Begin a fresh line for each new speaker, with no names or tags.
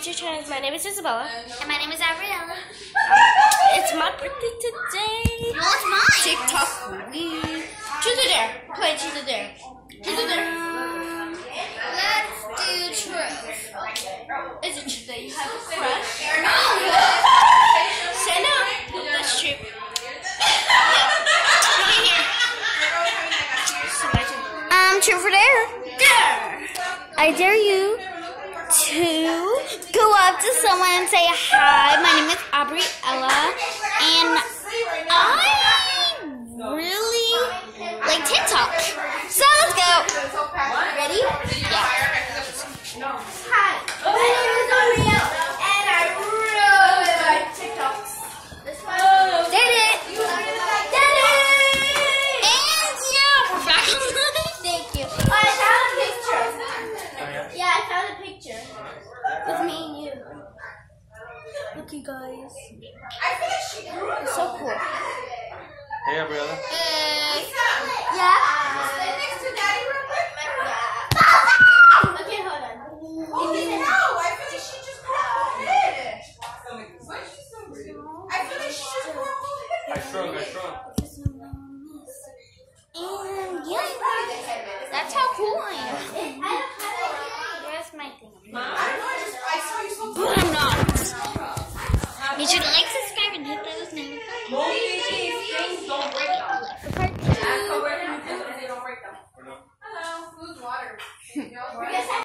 YouTube channel. My name is Isabella.
And my name is Gabriella.
It's my birthday today.
No, it's mine.
TikTok. Truth or dare? Play truth or dare. Truth or dare.
Let's do truth.
Is it true that you have a crush?
No.
Say no. That's true. Look at here. So my turn.
Truth or dare?
Dare.
I dare you to go up to someone and say, hi, my name is Gabriella, and I really like TikTok. So let's go. Ready? Yeah. Hi, my name is Gabriella, and I really like TikToks. Did it! Did it! And yeah, we're back. Thank you. Oh, I found a picture. Yeah, I found a picture with me and you. Look, you guys. It's so cool.
Hey, Gabriella.
Yeah?
Stand next to Daddy real quick.
Okay, hold on.
Oh, no, I feel like she just put her whole head. Why is she so rude? I feel like she just put her whole head.
I shrunk.
And yeah, that's how cool I am. Where's my thing?
I don't know, I saw you so
But I'm not. Be sure to like, subscribe, and hit those notifications.
Don't break them.
Part 2.
Don't break them. Hello, who's water?